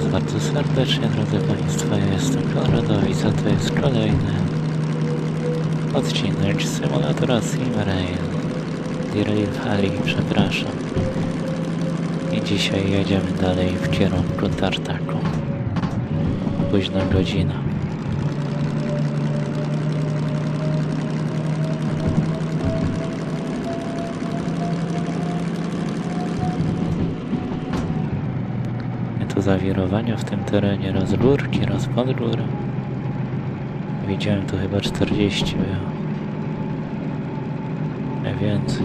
bardzo serdecznie, drodzy Państwo, ja jestem Konradowic, a to jest kolejny odcinek symulatora Simrail. Derail Valley, przepraszam. I dzisiaj jedziemy dalej w kierunku Tartaku. Późna godzina. Zawirowania w tym terenie, raz górki, raz pod górę. Widziałem tu chyba 40 było. Nie więcej.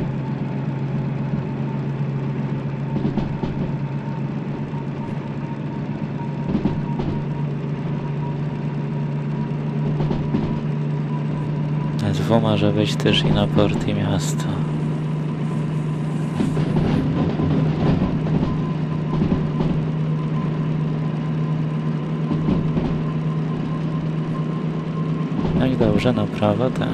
SW może być też i na port i miasto. No i dobrze, na prawo te.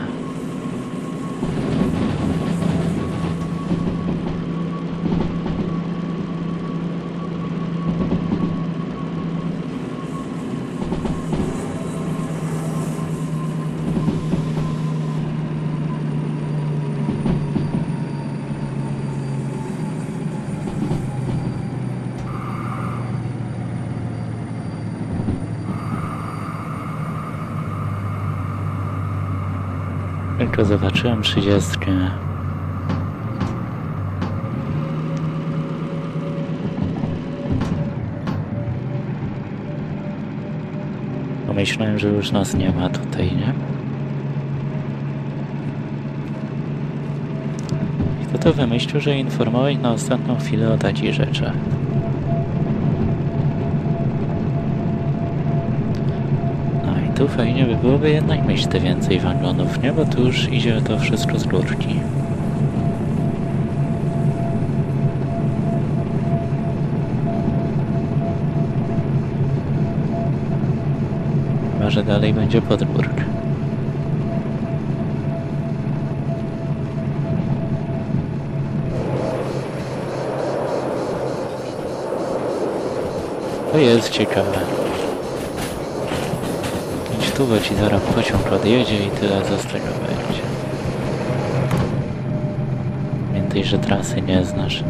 Tylko zobaczyłem 30. Pomyślałem, że już nas nie ma tutaj, nie? I kto to wymyślił, że informować na ostatnią chwilę o takich rzeczach? Tu fajnie by byłoby jednak mieć te więcej wagonów, nie? Bo tu już idzie to wszystko z górki. Chyba, że dalej będzie pod górkę. To jest ciekawe. Tu, bo ci zaraz pociąg odjedzie i tyle z tego będzie. Pamiętaj, że trasy nie znasz.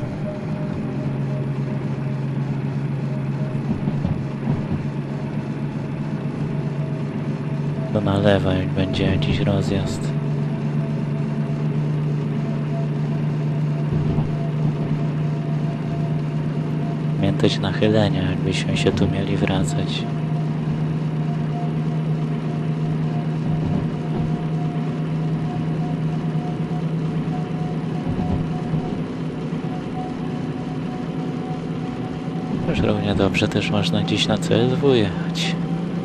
To na lewo, jak będzie jakiś rozjazd. Pamiętać nachylenia, jakbyśmy się tu mieli wracać. Już równie dobrze też można dziś na CSW jechać.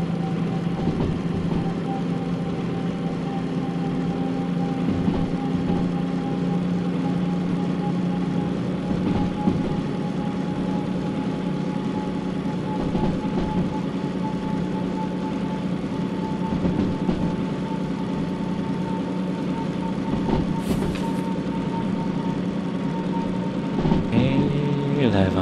I lewo.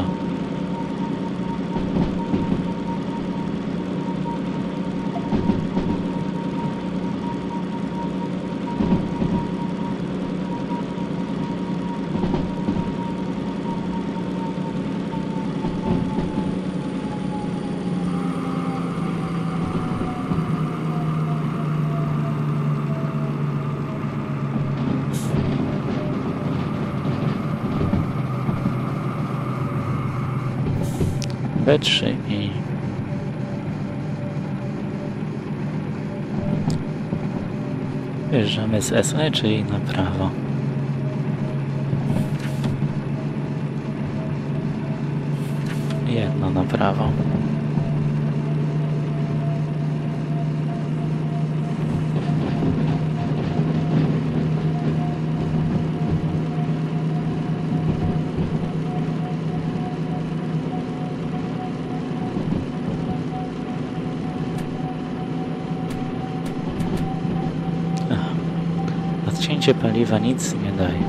B3 i wjeżdżamy z SE, czyli na prawo. Jedno na prawo. Odcięcie paliwa nic nie daje.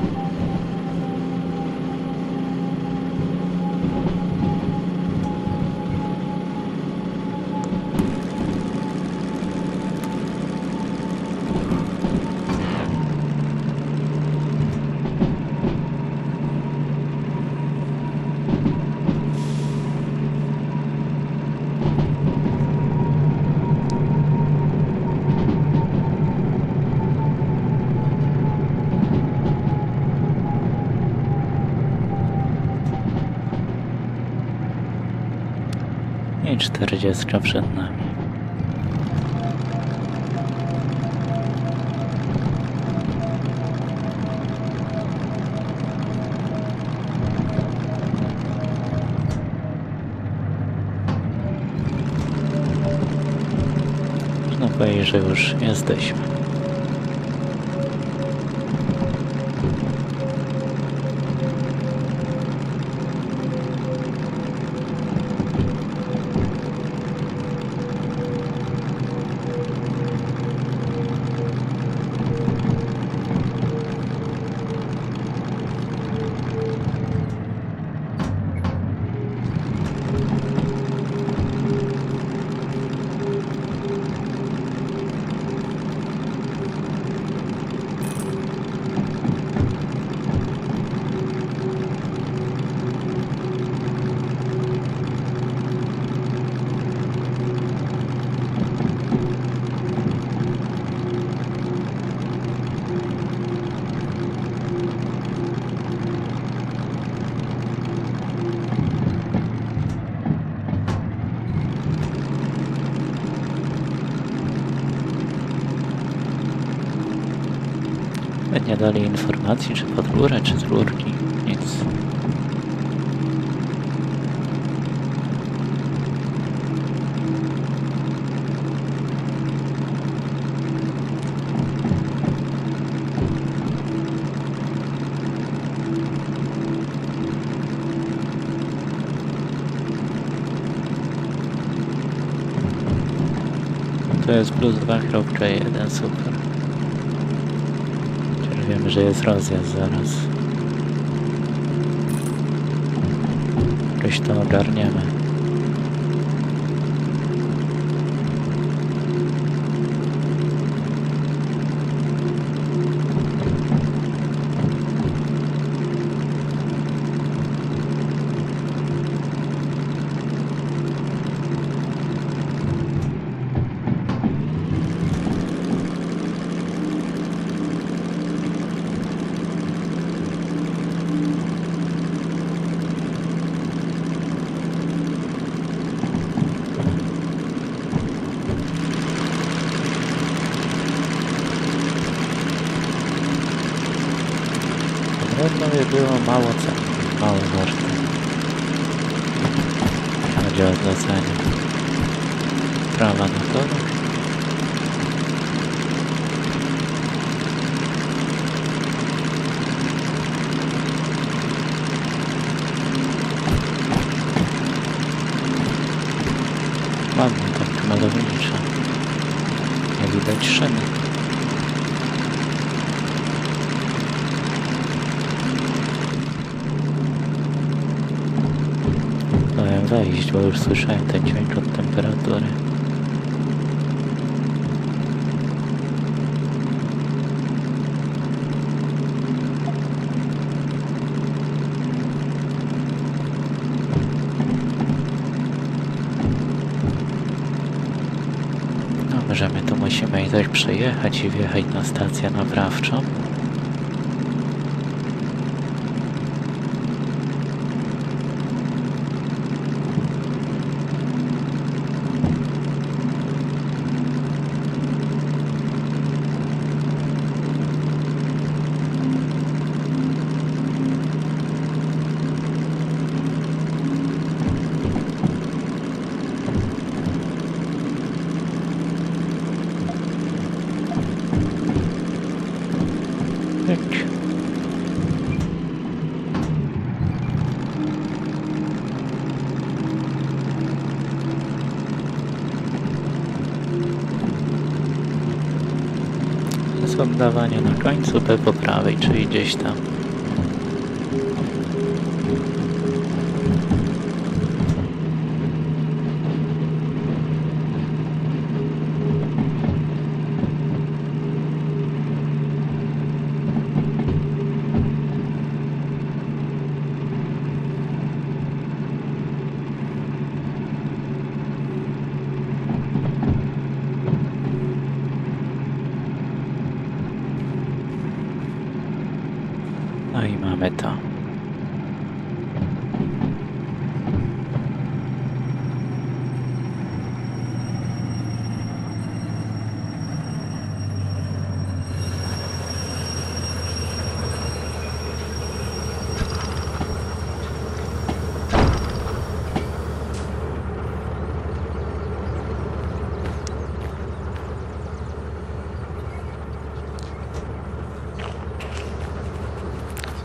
I 40 przed nami. Można powiedzieć, że już jesteśmy. Nie dali informacji, czy pod rurę, czy z rurki. Nic. To jest +2.1, super. Wiemy, że jest rozjazd zaraz. Jakoś to ogarniemy. Trudno by było mało cen, mało warte. Chodzi o zlecenie. Prawa na kolor. Ładnie tak malownicza. Nie widać szyny. Wejść, bo już słyszałem ten dźwięk od temperatury. No, że my tu musimy i tak przejechać i wjechać na stację naprawczą. Jest oddawanie na końcu P po prawej, czyli gdzieś tam. No i mamy to.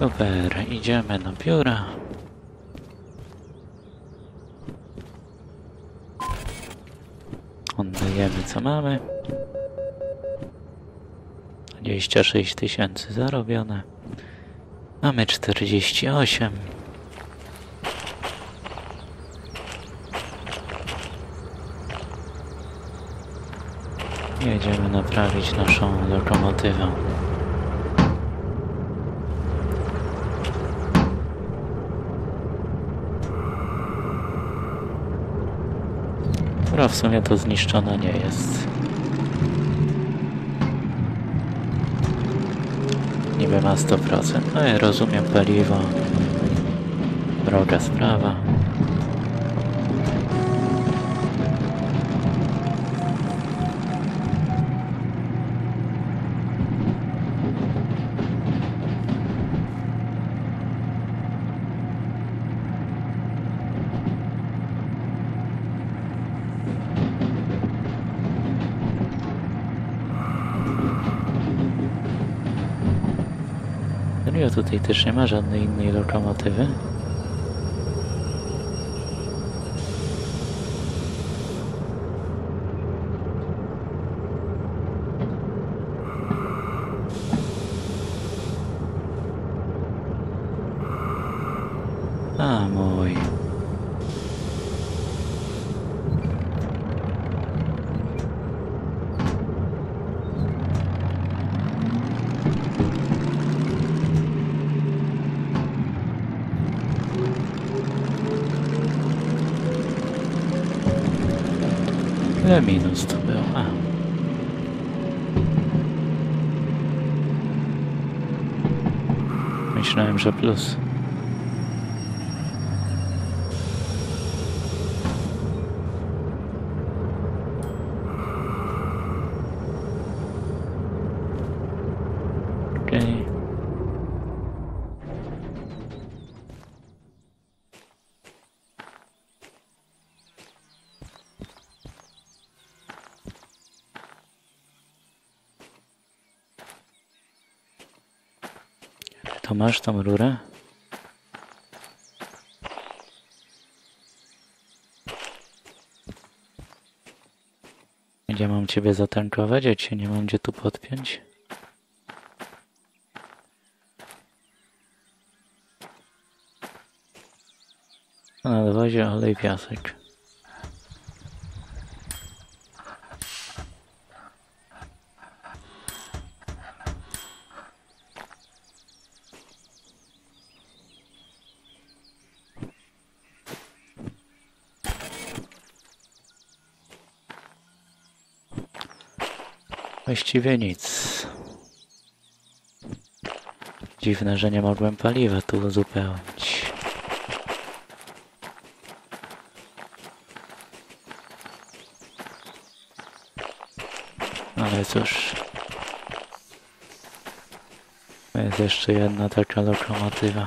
Super, idziemy na biura. Oddajemy co mamy. 26 000 zarobione. Mamy 48. Jedziemy naprawić naszą lokomotywę. Która w sumie to zniszczona nie jest. Niby ma 100%. No ja rozumiem, paliwo. Droga sprawa. Serio, tutaj też nie ma żadnej innej lokomotywy. A mój. Ile minus to było? A. Myślałem, że plus. Okej. To masz tą rurę? Gdzie mam ciebie zatankować? Ja cię nie mam gdzie tu podpiąć. Na dowozie olej, piasek. Właściwie nic. Dziwne, że nie mogłem paliwa tu uzupełnić. Ale cóż. Jest jeszcze jedna taka lokomotywa.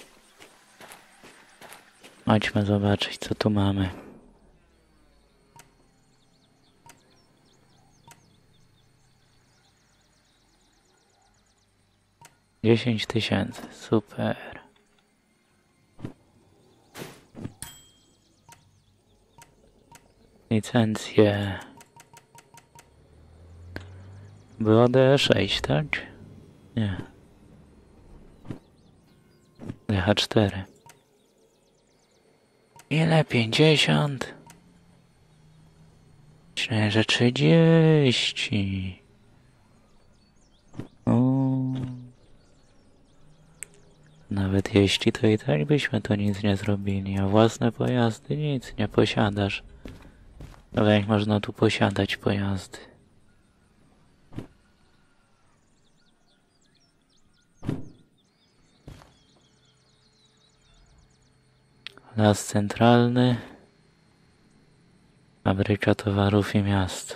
Chodźmy zobaczyć, co tu mamy. Dziesięć 000, super. Licencje. Było D6, tak? Nie. DH4. Ile? 50? Myślę, że 30. Nawet jeśli to i tak byśmy to nic nie zrobili, a własne pojazdy nic nie posiadasz. Ale jak można tu posiadać pojazdy? Las centralny, fabryka towarów i miasto.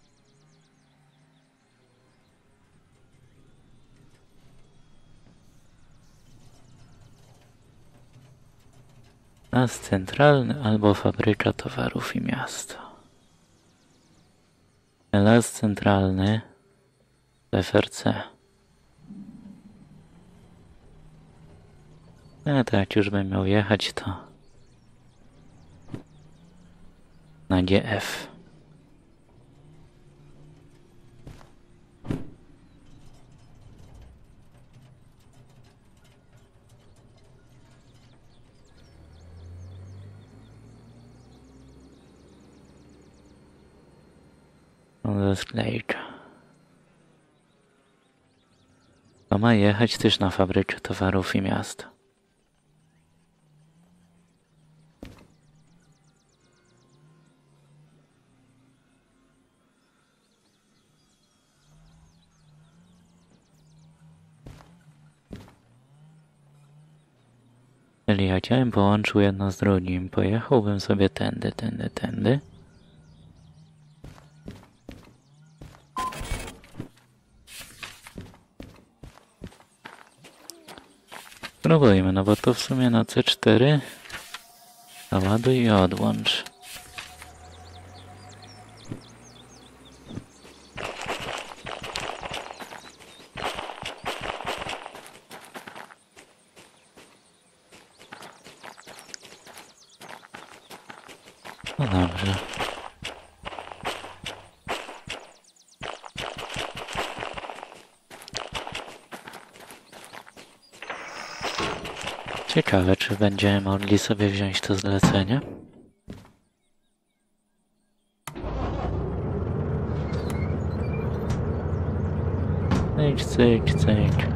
Las centralny albo fabryka towarów i miasto. Las centralny FRC. To jak już bym miał jechać, to na GF. Do sklejka. To ma jechać też na fabrykę towarów i miasta. Czyli jak ja bym połączył jedno z drugim, pojechałbym sobie tędy. Spróbujmy, no bo to w sumie na C4 załaduj i odłącz. No dobrze. Ciekawe, czy będziemy mogli sobie wziąć to zlecenie. Cyk.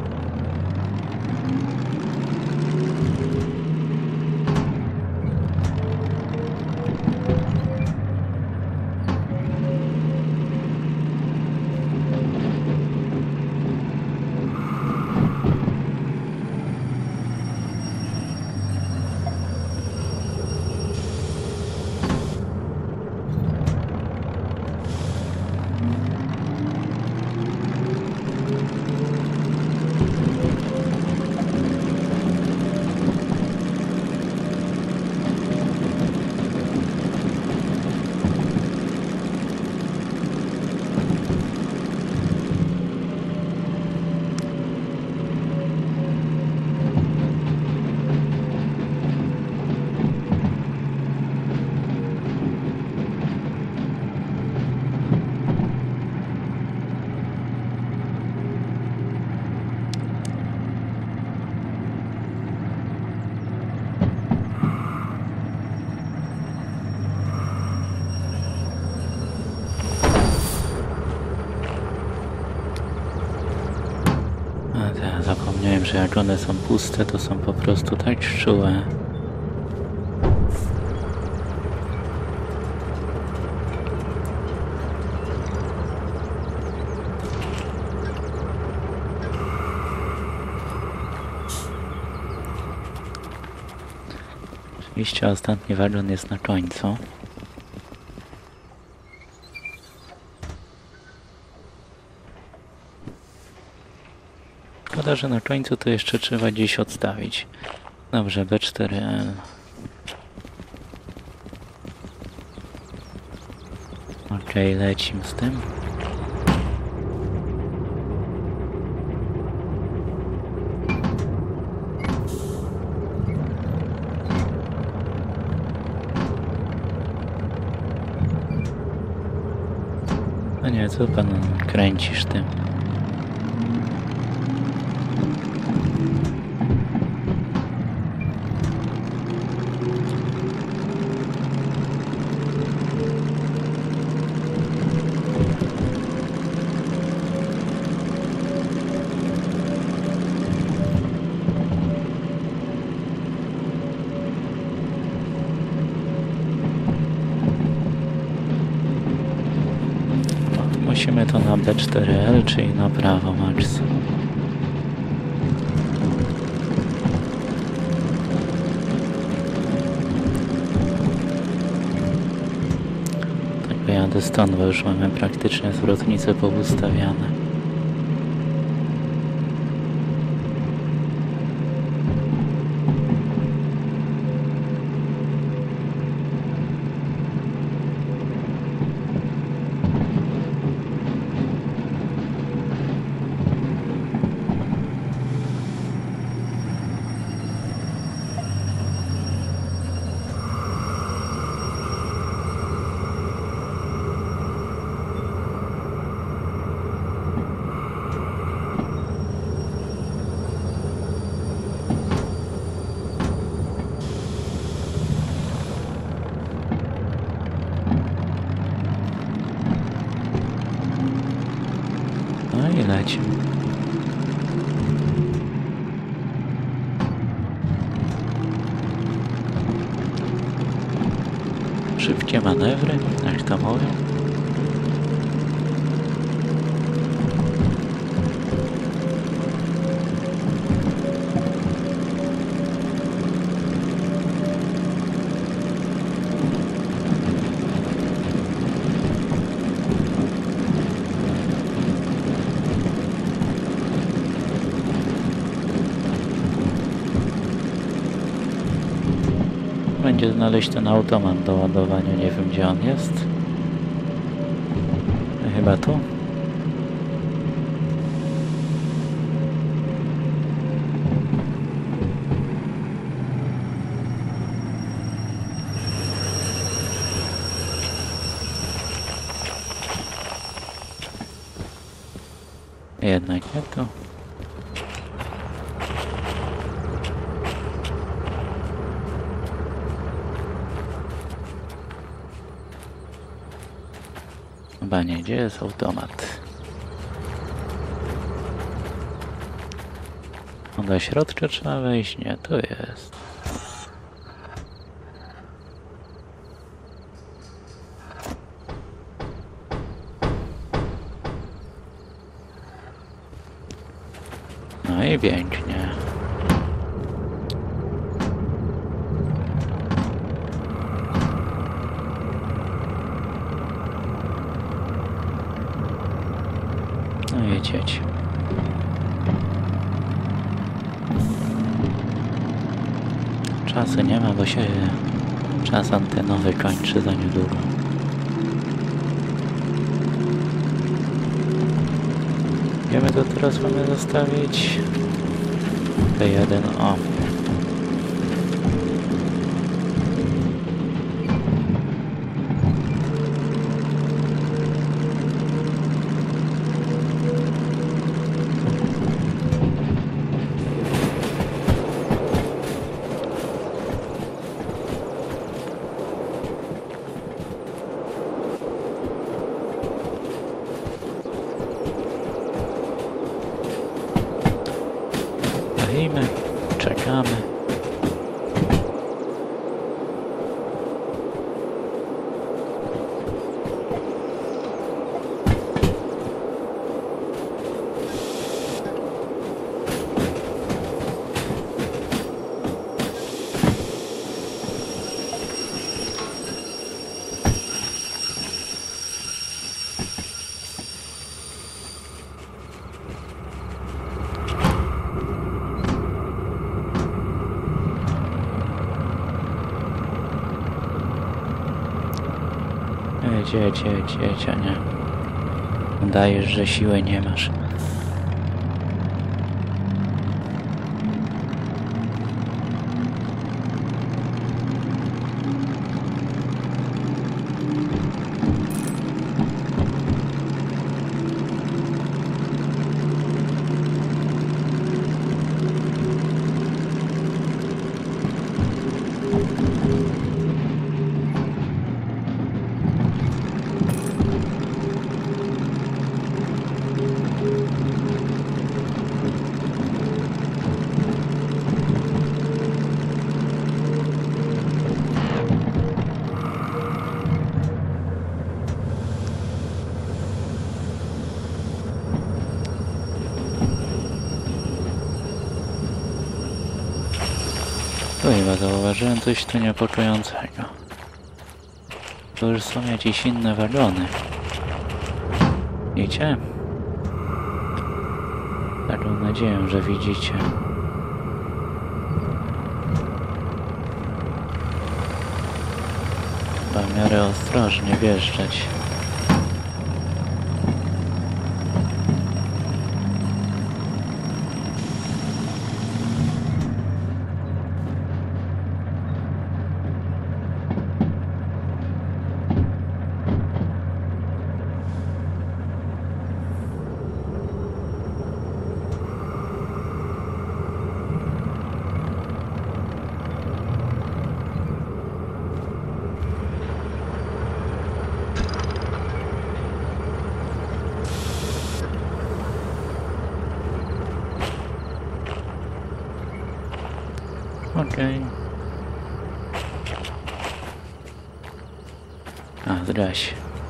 Zapomniałem, że jak one są puste, to są po prostu tak czułe. Oczywiście ostatni wagon jest na końcu. Szkoda, że na końcu to jeszcze trzeba gdzieś odstawić. Dobrze, B4L. Okej, lecimy z tym. No nie, co pan kręcisz tym? Musimy to na B4L, czyli na prawo, Max. Tak pojadę stąd, bo już mamy praktycznie zwrotnice poustawiane. leci. Szybkie manewry, jak to mówią. Będzie znaleźć ten automat do ładowania, nie wiem gdzie on jest. Chyba tu? Jednak nie tu. Chyba nie, gdzie jest automat? Do środka trzeba wejść? Nie, tu jest. No i pięknie. No jedziecie. Czasu nie ma, bo się czas antenowy kończy za niedługo. Gdzie my to teraz mamy zostawić? P1, o. Stoimy, czekamy. Jedź, a nie. Udajesz, że siły nie masz. Tu chyba zauważyłem coś tu niepokojącego. To już są jakieś inne wagony. Widzicie? Taką nadzieję, że widzicie. Trzeba w miarę ostrożnie wjeżdżać. Okej. A, zgaś.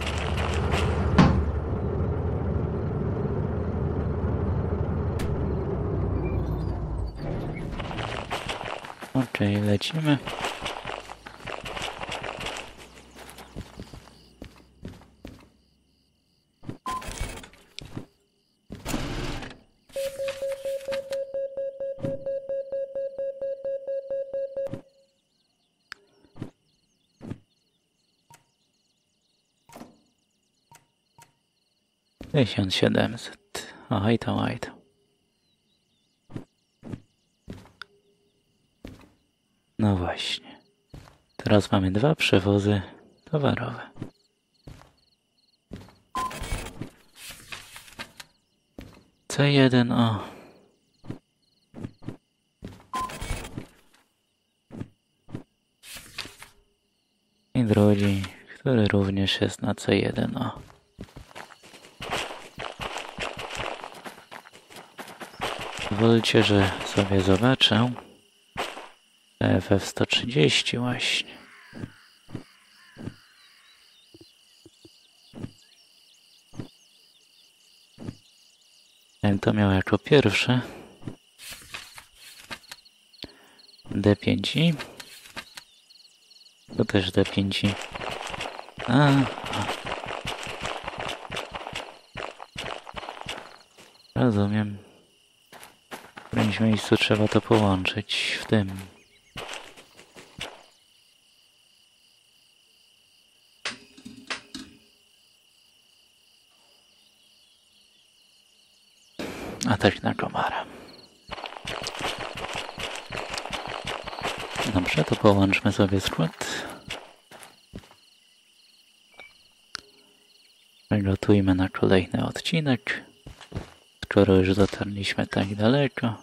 Okej, lecimy. Tysiąc 700. Oj to, oj to. No właśnie. Teraz mamy 2 przewozy towarowe. C1, o. I drugi, który również jest na C1, o. Pozwólcie, że sobie zobaczę. FF130 właśnie. Ten to miał jako pierwszy. D5. To też D5. Rozumiem. W którymś miejscu trzeba to połączyć w tym. Atak na komara. Dobrze, to połączmy sobie skład. Przygotujmy na kolejny odcinek. Skoro już dotarliśmy tak daleko.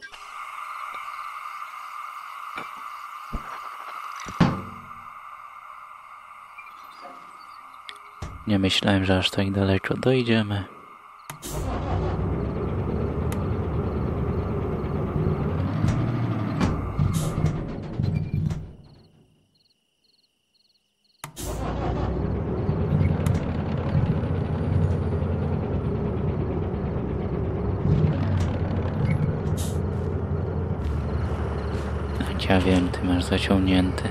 Nie myślałem, że aż tak daleko dojdziemy. Ja wiem, ty masz zaciągnięty.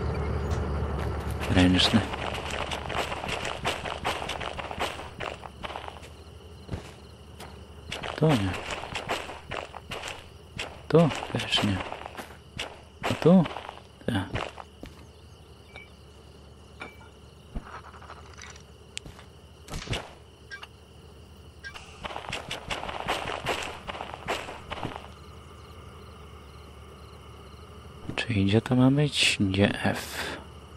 Ręczny. Tu nie. Tu też nie. A tu? Tak. Czyli gdzie to ma być? Gdzie F?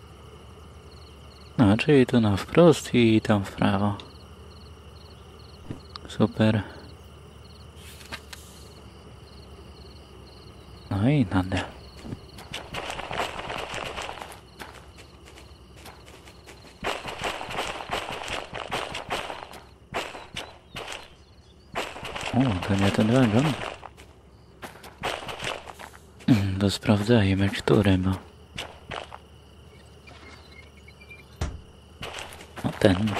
No, czyli tu na wprost i tam w prawo. Super. No i na D. O, to nie ten wagon. To sprawdzajmy, który ma. O, ten.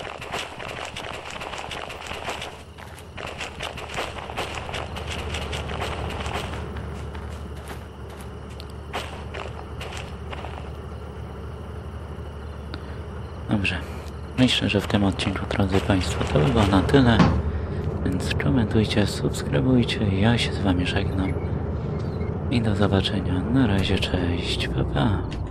Dobrze. Myślę, że w tym odcinku, drodzy Państwo, to by było na tyle. Więc komentujcie, subskrybujcie. Ja się z Wami żegnam. I do zobaczenia. Na razie, cześć, pa pa.